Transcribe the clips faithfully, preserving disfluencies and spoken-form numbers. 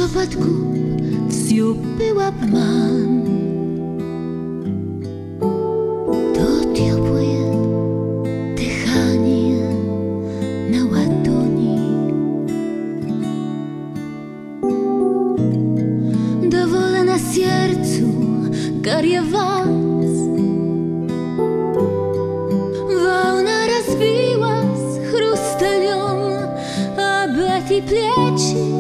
Шепот губ всю был обман. То теплое дыхание на ладони, довольно сердцу горевать. Волна разбилась хрусталем об эти плечи.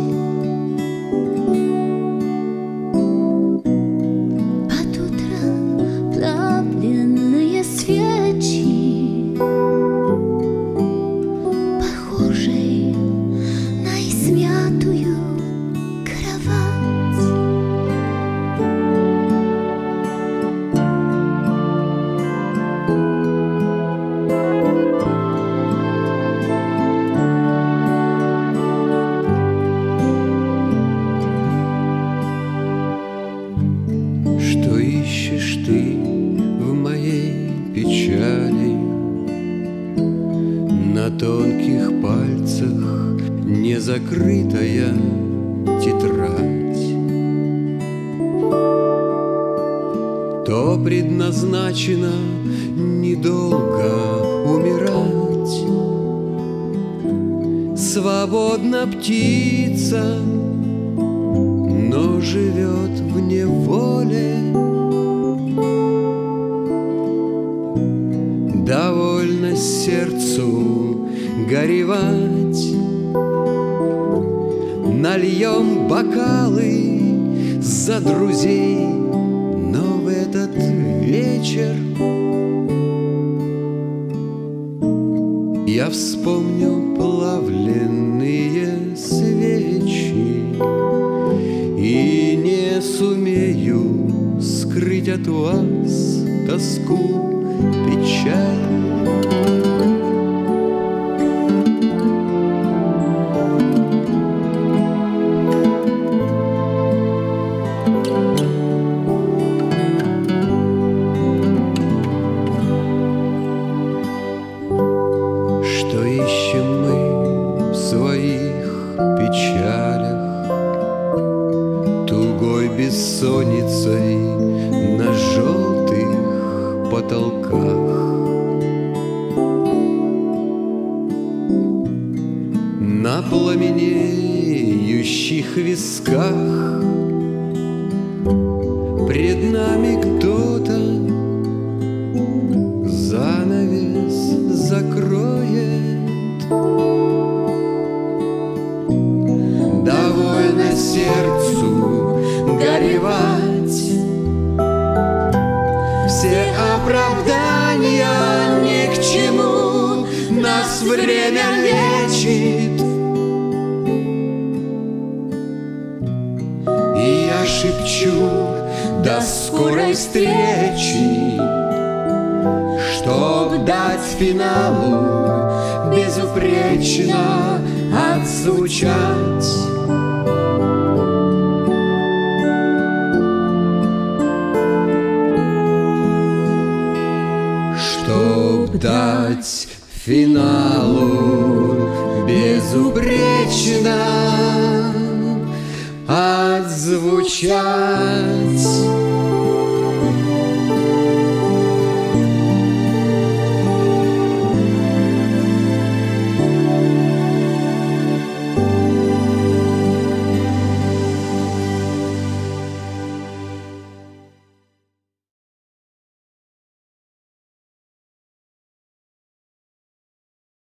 На тонких пальцах незакрытая тетрадь. То предназначено недолго умирать. Свободна птица, но живет в неволе. Довольно сердцу горевать. Нальем бокалы за друзей, но в этот вечер я вспомню плавленные свечи и не сумею скрыть от вас тоску, печаль. Что ищем мы в своих печалях, тугой бессонницей на желтых потолках? На пламенеющих висках пред нами кто-то занавес закроет. Довольно сердцу горевать. Все оправдания ни к чему, нас время лечит. И я шепчу до скорой встречи, чтоб дать финалу безупречно отзвучать. Чтоб дать финалу безупречно отзвучать.